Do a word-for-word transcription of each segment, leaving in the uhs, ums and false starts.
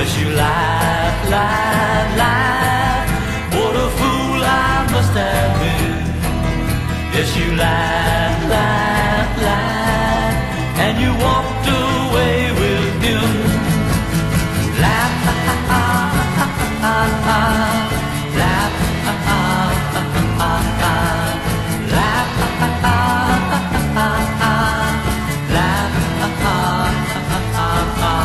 Yes, you laugh, laugh, laugh. What a fool I must have been. Yes, you laugh, laugh, laugh, and you walked away with him. Laugh, ha, ha, ha, ha, ha, ha. Laugh, ha, ha, ha, ha, ha. Laugh, ha, ha, ha, ha, ha. Laugh, ha, ha, ha, ha, ha.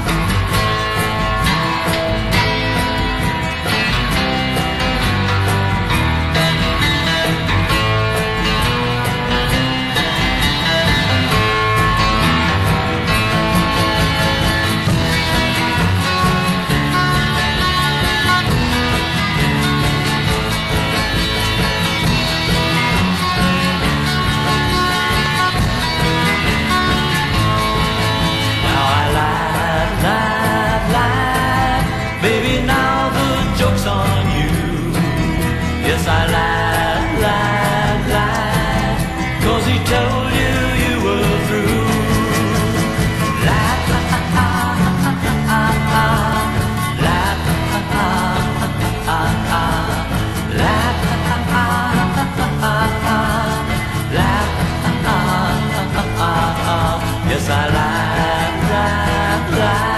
Baby, now the joke's on you. Yes, I laugh, laugh, laugh, 'cause he told you you were through. Laugh, ha, ha, ha, ha, ha, ha. Laugh, ha, ha, ha, ha, ha. Laugh, ha, ha, ha, ha, ha. Laugh, ha, ha, ha, ha, ha. Yes, I laugh, laugh, laugh.